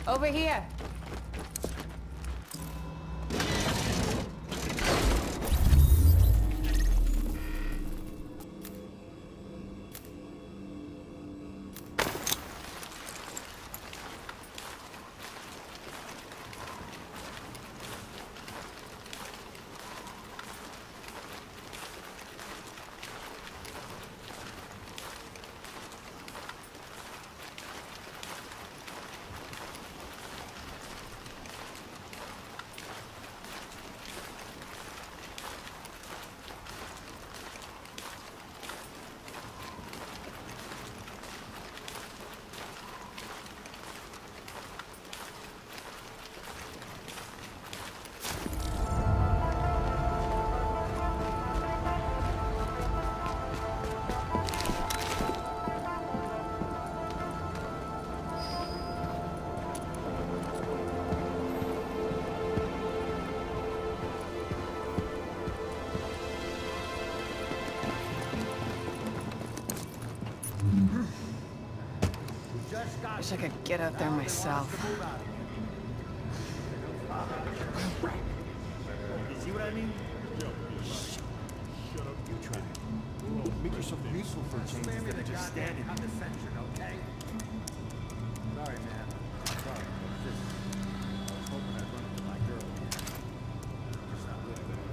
Over here. Wish I could get out there myself. You see what I mean? Shut up, you try. Make yourself useful for a change instead of just standing. I'm the censored, okay? Sorry, man. Sorry. I was hoping I'd run into my girl. Just not really good.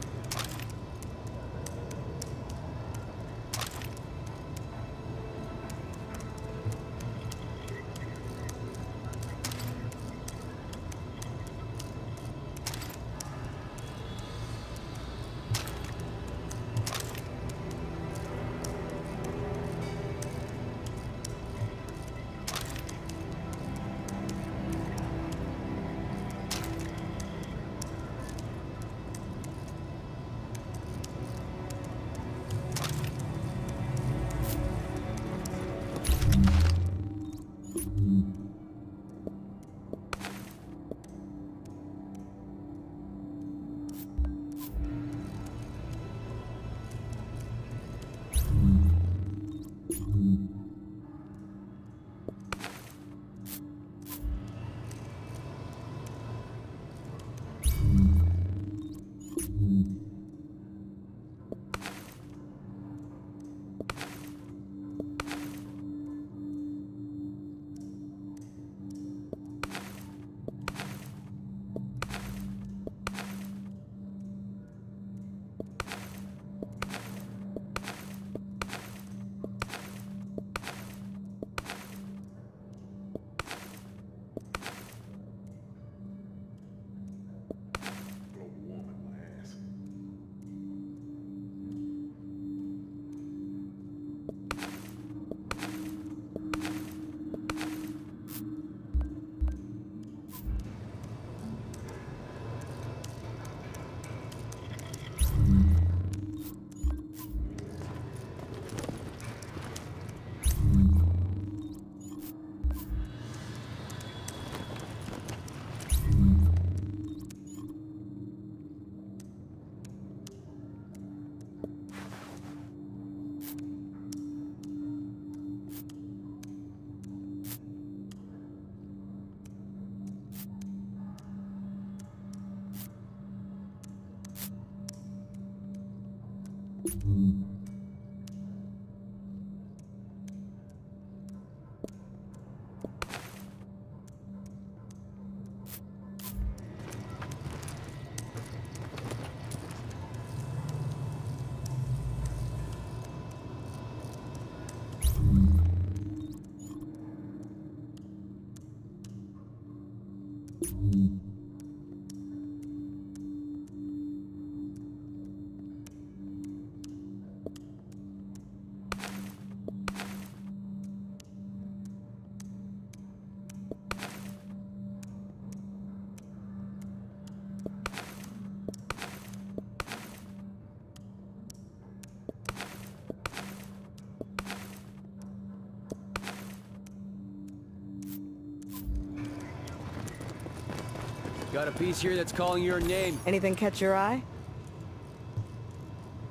Got a piece here that's calling your name. Anything catch your eye?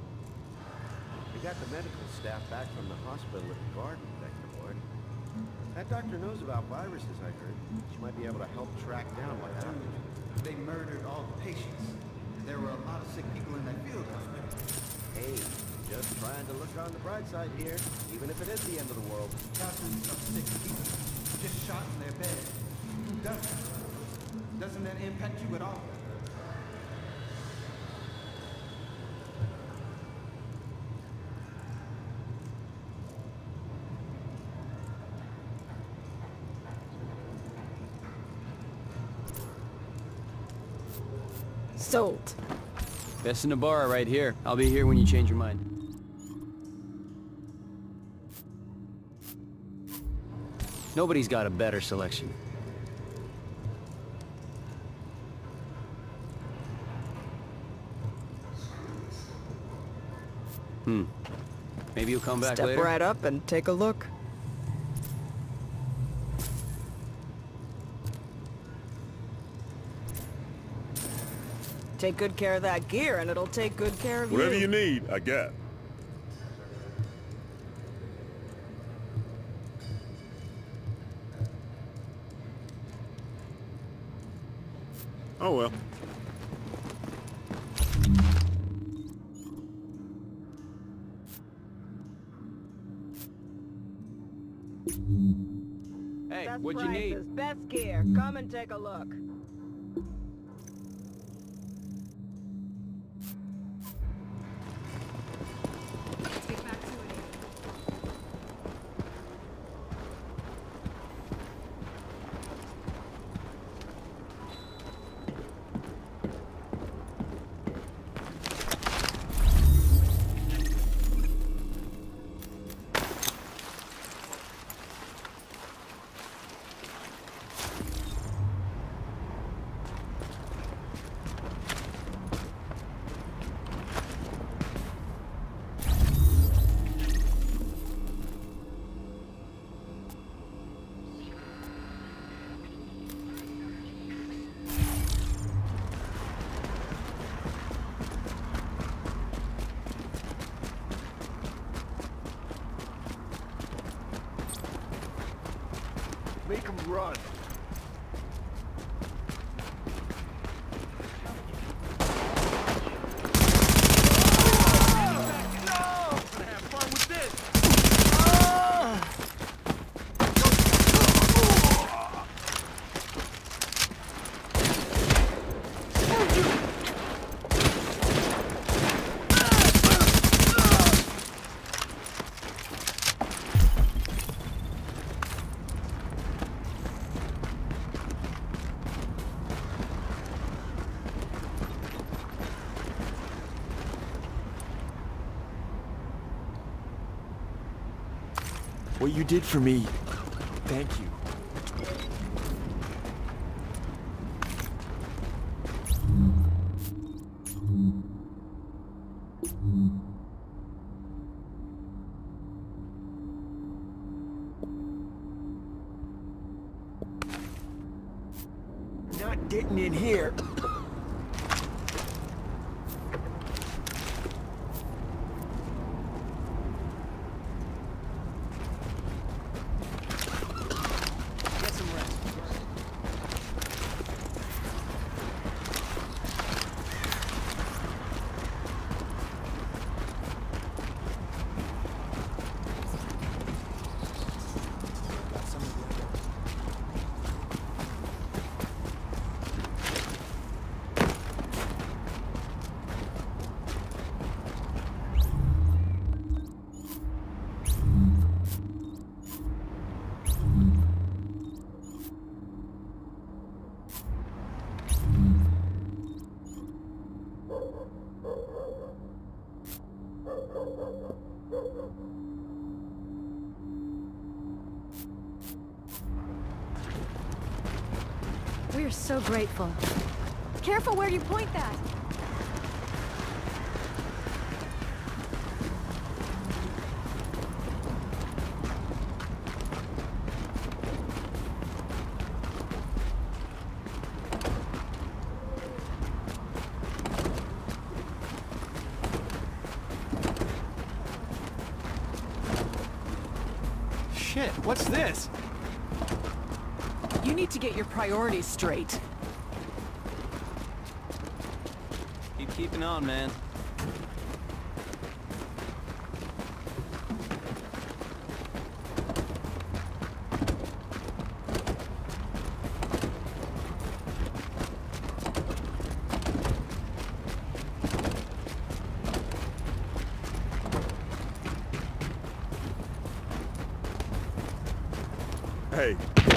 We got the medical staff back from the hospital at the garden, Vector Board. That doctor knows about viruses, I heard. She might be able to help track down what happened. They murdered all the patients. There were a lot of sick people in that field hospital. Hey, just trying to look on the bright side here, even if it is the end of the world. Thousands of sick people just shot in their bed. Who does that? Doesn't that impact you at all? Sold. Best in the bar right here. I'll be here when you change your mind. Nobody's got a better selection. Maybe you'll come back later? Step right up and take a look. Take good care of that gear, and it'll take good care of you. Whatever you need, I got. Oh well. Hey, Best what'd you need? prices, best gear. Come and take a look. Let's get back to it. Make them run. What you did for me, thank you. Not getting in here. We're so grateful. Careful where you point that. Shit, what's this? You need to get your priorities straight. Keep keeping on, man. Hey.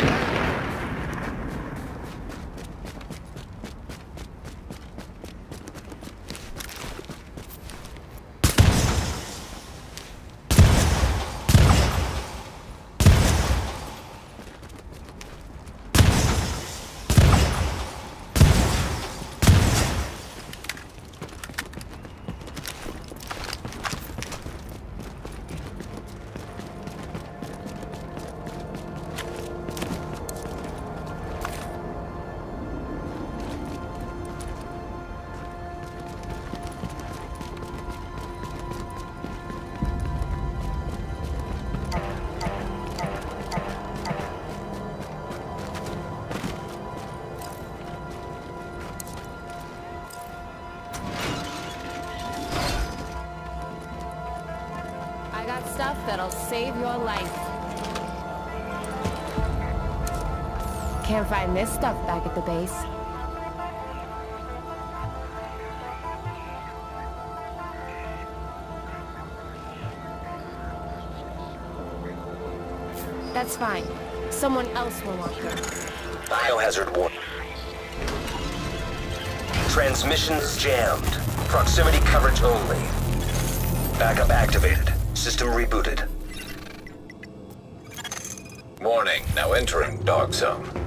I got stuff that'll save your life. Can't find this stuff back at the base. That's fine. Someone else will want them. Biohazard warning. Transmissions jammed. Proximity coverage only. Backup activated. System rebooted. Warning, now entering dog zone.